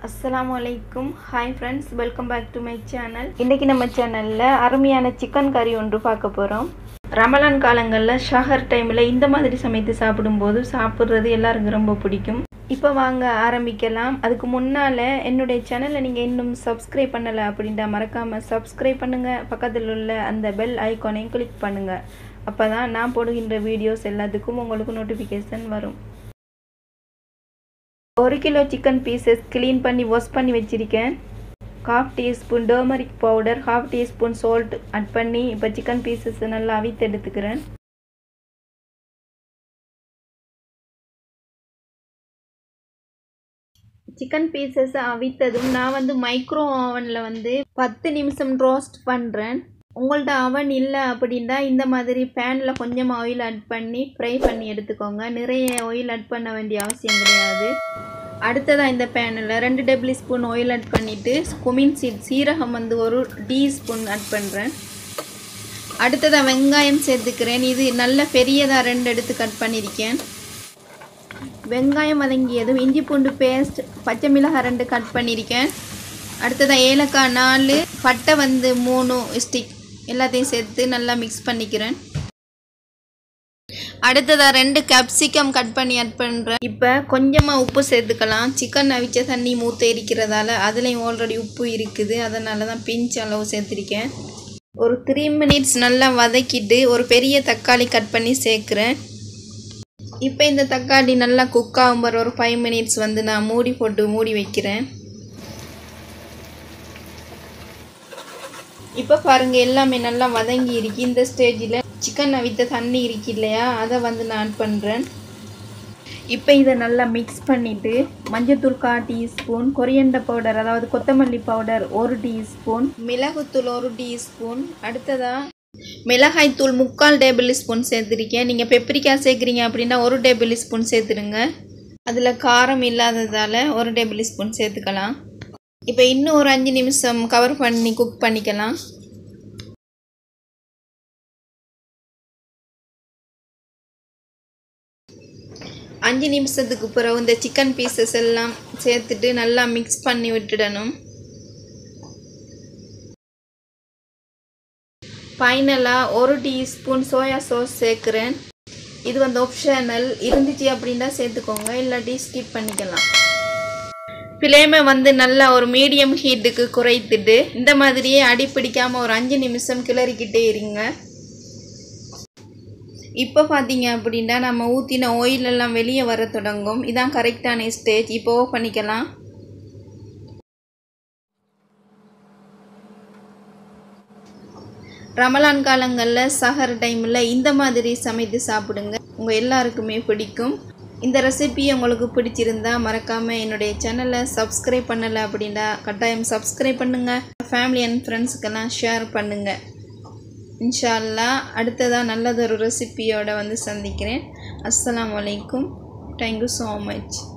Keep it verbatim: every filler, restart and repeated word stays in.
Assalamualaikum. Hi friends, welcome back to my channel. இன்னைக்கு நம்ம சேனல்ல அருமையான சிக்கன் கறி ஒன்று பார்க்க போறோம். ரமலான் காலங்கள்ல ஷஹர் டைம்ல இந்த மாதிரி சமைத்து சாப்பிடும்போது சாப்பிடுறது எல்லாருக்கும் ரொம்ப பிடிக்கும். இப்போ வாங்க ஆரம்பிக்கலாம். அதுக்கு முன்னால என்னுடைய சேனலை நீங்க இன்னும் subscribe பண்ணல அப்படினா மறக்காம subscribe பண்ணுங்க. பக்கத்துல உள்ள அந்த பெல் ஐகானையும் கிளிக் பண்ணுங்க. அப்பதான் நான் போடுகின்ற வீடியோஸ் எல்லாத்துக்கும் உங்களுக்கு நோட்டிஃபிகேஷன் வரும். ஒரு கிலோ சிக்கன் பீசஸ் க்ளீன் பண்ணி வாஷ் பண்ணி வச்சிருக்கேன். half teaspoon turmeric powder, half teaspoon salt add பண்ணி இப்போ சிக்கன் பீசஸ் நல்லா அவித்து எடுத்துக்கிறேன். சிக்கன் பீசஸ் அவித்ததும் நான் வந்து மைக்ரோ ஓவன்ல வந்து பத்து நிமிஷம் ரோஸ்ட் பண்றேன். உங்கள்ட்ட அவன் இல்லை அப்படின்னா இந்த மாதிரி பேன்ல கொஞ்சம் ஆயில் ஆட் பண்ணி ஃப்ரை பண்ணி எடுத்துக்கோங்க. நிறைய ஆயில் ஆட் பண்ண வேண்டிய அவசியம் கிடையாது. அடுத்ததாக இந்த பேனில் ரெண்டு டேபிள் ஸ்பூன் ஆயில் ஆட் பண்ணிவிட்டு குமின் சீட் சீரகம் வந்து ஒரு டீஸ்பூன் ஆட் பண்ணுறேன். அடுத்ததாக வெங்காயம் சேர்த்துக்கிறேன். இது நல்ல பெரியதாக ரெண்டு எடுத்து கட் பண்ணியிருக்கேன். வெங்காயம் வதங்கியதும் இஞ்சி பூண்டு பேஸ்ட், பச்சை மிளகாய் ரெண்டு கட் பண்ணியிருக்கேன். அடுத்ததாக ஏலக்காய் நாலு, பட்டை வந்து மூணு ஸ்டிக் எல்லாத்தையும் சேர்த்து நல்லா மிக்ஸ் பண்ணிக்கிறேன். அடுத்ததாக ரெண்டு கேப்சிகம் கட் பண்ணி ஆட் பண்ணுறேன். இப்போ கொஞ்சமாக உப்பு சேர்த்துக்கலாம். சிக்கன் அவிச்ச தண்ணி மூத்த இருக்கிறதால அதுலேயும் ஆல்ரெடி உப்பு இருக்குது, அதனால தான் பிஞ்ச் அளவு சேர்த்துருக்கேன். ஒரு த்ரீ மினிட்ஸ் நல்லா வதக்கிட்டு ஒரு பெரிய தக்காளி கட் பண்ணி சேர்க்குறேன். இப்போ இந்த தக்காளி நல்லா குக் ஆகும் ஒரு ஃபைவ் மினிட்ஸ் வந்து நான் மூடி போட்டு மூடி வைக்கிறேன். இப்போ பாருங்கள் எல்லாமே நல்லா வதங்கி இருக்கு. இந்த ஸ்டேஜில் சிக்கன் அவித்த தண்ணி இருக்கு இல்லையா, அதை வந்து நான் ஆட் பண்ணுறேன். இப்போ இதை நல்லா மிக்ஸ் பண்ணிவிட்டு மஞ்சத்தூள் கால் டீஸ்பூன், கொரியண்டர் பவுடர் அதாவது கொத்தமல்லி பவுடர் ஒரு டீஸ்பூன், மிளகுத்தூள் ஒரு டீஸ்பூன், அடுத்ததாக மிளகாய்த்தூள் முக்கால் டேபிள் ஸ்பூன் சேர்த்துருக்கேன். நீங்கள் பெப்ரிக்காய் சேர்க்குறீங்க அப்படின்னா ஒரு டேபிள் ஸ்பூன் சேர்த்துருங்க. அதில் காரம் இல்லாததால் ஒரு டேபிள் ஸ்பூன் சேர்த்துக்கலாம். இப்போ இன்னும் ஒரு அஞ்சு நிமிஷம் கவர் பண்ணி குக் பண்ணிக்கலாம். அஞ்சு நிமிஷத்துக்கு பிறகு இந்த சிக்கன் பீசஸ் எல்லாம் சேர்த்துட்டு நல்லா மிக்ஸ் பண்ணி விட்டுடணும். ஃபைனலாக ஒரு டீஸ்பூன் சோயா சாஸ் சேர்க்குறேன். இது வந்து ஆப்ஷனல், இருந்துச்சு அப்படின்னா சேர்த்துக்கோங்க, இல்லாட்டி ஸ்கிப் பண்ணிக்கலாம். ஃப்ளேமை வந்து நல்லா ஒரு மீடியம் ஹீட்டுக்கு குறைத்துட்டு இந்த மாதிரியே அடி பிடிக்காமல் ஒரு அஞ்சு நிமிஷம் கிளறிக்கிட்டே இருங்க. இப்போ பார்த்தீங்க அப்படின்னா நம்ம ஊற்றின ஆயில் எல்லாம் வெளியே வர தொடங்கும். இதான் கரெக்டான ஸ்டேஜ். இப்போ பண்ணிக்கலாம். ரமலான் காலங்களில் சஹர் டைமில் இந்த மாதிரி சமைத்து சாப்பிடுங்க, உங்கள் எல்லாருக்குமே பிடிக்கும். இந்த ரெசிபி உங்களுக்கு பிடிச்சிருந்தா மறக்காமல் என்னுடைய சேனலை சப்ஸ்கிரைப் பண்ணலை அப்படின்னா கட்டாயம் சப்ஸ்கிரைப் பண்ணுங்கள். ஃபேமிலி அண்ட் ஃப்ரெண்ட்ஸுக்கெல்லாம் ஷேர் பண்ணுங்கள். இன்ஷா அல்லாஹ் அடுத்ததாக நல்லதொரு ரெசிபியோடு வந்து சந்திக்கிறேன். அஸ்ஸலாமு அலைக்கும். Thank you so much.